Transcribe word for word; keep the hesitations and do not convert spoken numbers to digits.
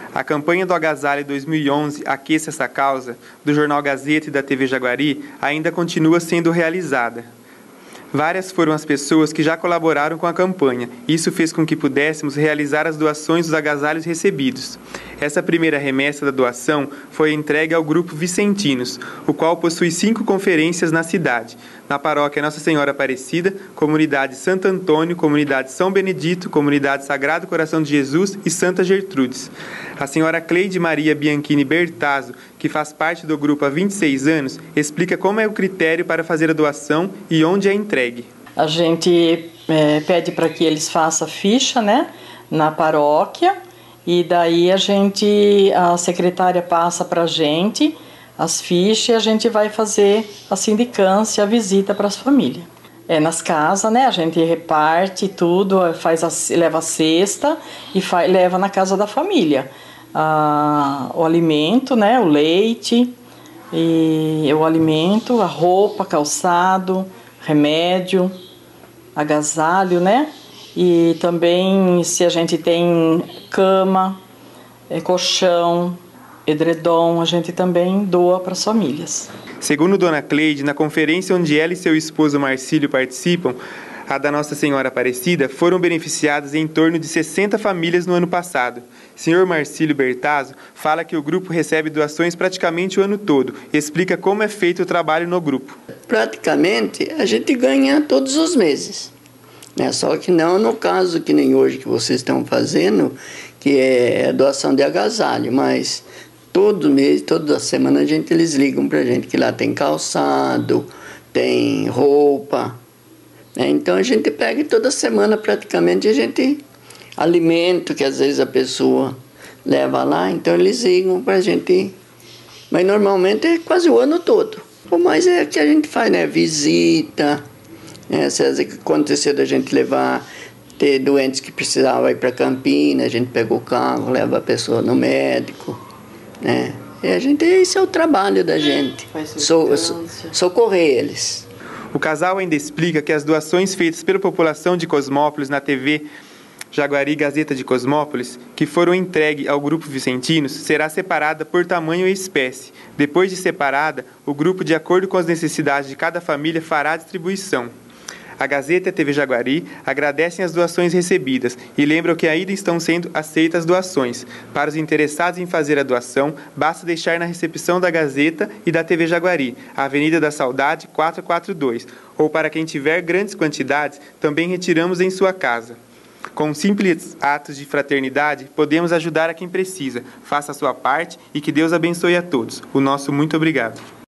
A campanha do Agasalho dois mil e onze, Aqueça essa Causa, do Jornal Gazeta e da T V Jaguari, ainda continua sendo realizada. Várias foram as pessoas que já colaboraram com a campanha. Isso fez com que pudéssemos realizar as doações dos agasalhos recebidos. Essa primeira remessa da doação foi entregue ao Grupo Vicentinos, o qual possui cinco conferências na cidade. Na paróquia Nossa Senhora Aparecida, Comunidade Santo Antônio, Comunidade São Benedito, Comunidade Sagrado Coração de Jesus e Santa Gertrudes. A senhora Cleide Maria Bianchini Bertazzo, que faz parte do grupo há vinte e seis anos, explica como é o critério para fazer a doação e onde é entregue. A gente é, pede para que eles façam ficha, né, na paróquia, e daí a gente, a secretária passa para a gente as fichas e a gente vai fazer a sindicância, a visita para as famílias. É nas casas, né, a gente reparte tudo, faz a, leva a cesta e faz, leva na casa da família. Ah, o alimento, né, o leite, e o alimento, a roupa, calçado, remédio, agasalho, né? E também se a gente tem cama, é, colchão, edredom, a gente também doa para as famílias. Segundo Dona Cleide, na conferência onde ela e seu esposo Marcílio participam, a da Nossa Senhora Aparecida, foram beneficiadas em torno de sessenta famílias no ano passado. Senhor Marcílio Bertazzo fala que o grupo recebe doações praticamente o ano todo e explica como é feito o trabalho no grupo. Praticamente a gente ganha todos os meses, né? Só que não no caso que nem hoje que vocês estão fazendo, que é doação de agasalho, mas todo mês, toda semana a gente, eles ligam pra gente que lá tem calçado, tem roupa, né? Então a gente pega e toda semana praticamente a gente alimento que às vezes a pessoa leva lá, então eles ligam pra gente, mas normalmente é quase o ano todo. O mais é que a gente faz, né, visita, né? Se acontecer da gente levar, ter doentes que precisavam ir para Campinas, a gente pega o carro, leva a pessoa no médico, né? E a gente, esse é o trabalho da gente, so, so, socorrer eles. O casal ainda explica que as doações feitas pela população de Cosmópolis na T V Jaguari Gazeta de Cosmópolis, que foram entregues ao Grupo Vicentinos, será separada por tamanho e espécie. Depois de separada, o grupo, de acordo com as necessidades de cada família, fará a distribuição. A Gazeta e a T V Jaguari agradecem as doações recebidas e lembram que ainda estão sendo aceitas doações. Para os interessados em fazer a doação, basta deixar na recepção da Gazeta e da T V Jaguari, Avenida da Saudade quatrocentos e quarenta e dois, ou para quem tiver grandes quantidades, também retiramos em sua casa. Com simples atos de fraternidade, podemos ajudar a quem precisa. Faça a sua parte e que Deus abençoe a todos. O nosso muito obrigado.